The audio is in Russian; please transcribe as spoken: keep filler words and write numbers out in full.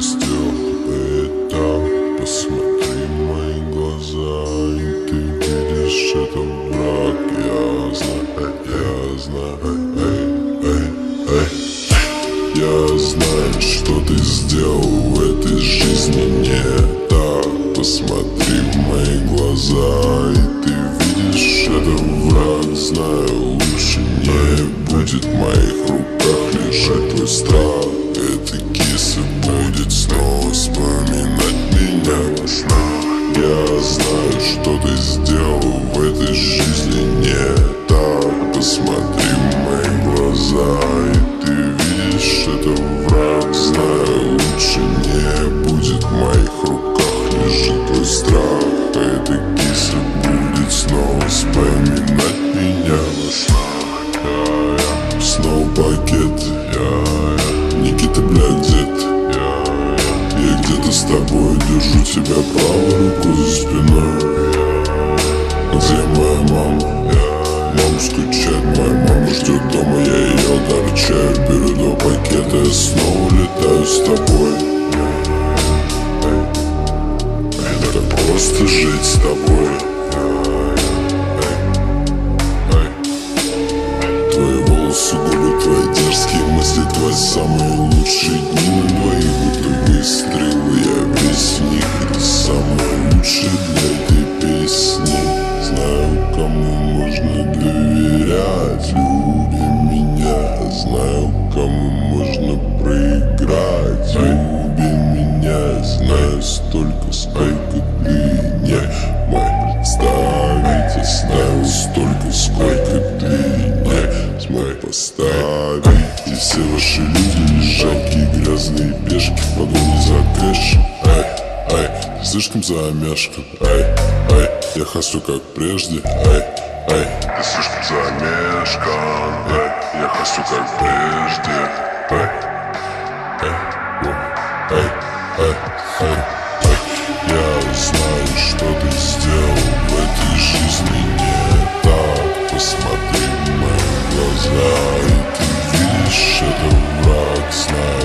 сделал это? Посмотри в мои глаза, и ты видишь, это враг. Я знаю, я знаю, эй, эй, эй. Я знаю, что ты сделал в этой жизни не так. Посмотри в мои глаза, и ты видишь, это враг. Знаю, лучше не будет в моих руках лежать твой страх. Эта киса будет снова вспоминать меня во снах. Я знаю, что ты сделал в этой жизни не так. Посмотри в мои глаза, и ты видишь, это враг. Знаю, лучше не будет в моих руках лежит твой страх. Эта киса будет снова вспоминать меня во снах. Я, я. Снова пакет, я, я. Никита, бля, где ты? Я, я. Я где-то с тобой держу тебя правой рукой за спиной. Я, где моя мама? Я, мама скучает, моя мама ждет дома. Я ее торчаю, беру два пакета, я снова летаю с тобой. Это просто жить с тобой. Твои волосы, губы, твои дерзкие мысли, твои самые лучшие дни на двоих, будто выстрелы, я весь в них. Это самое лучшее для этой песни. Знаю, кому можно доверять, люби меня. Знаю, кому можно проиграть, люби меня. Знаю столько, сколько ты не мог представить. Знаю столько, сколько ты не смог поставить. И все ваши люди, лежаки, грязные пешки в погоне за кэшем. Эй, эй, слишком замешкан. Эй, эй, я хочу как прежде. Эй, эй, ты слишком замешкан. Эй, я хочу как прежде. Эй, эй, эй, эй, эй, эй. Я знаю, что ты сделал в этой жизни не так. Посмотри в мои глаза, и ты видишь, это враг. Знаю,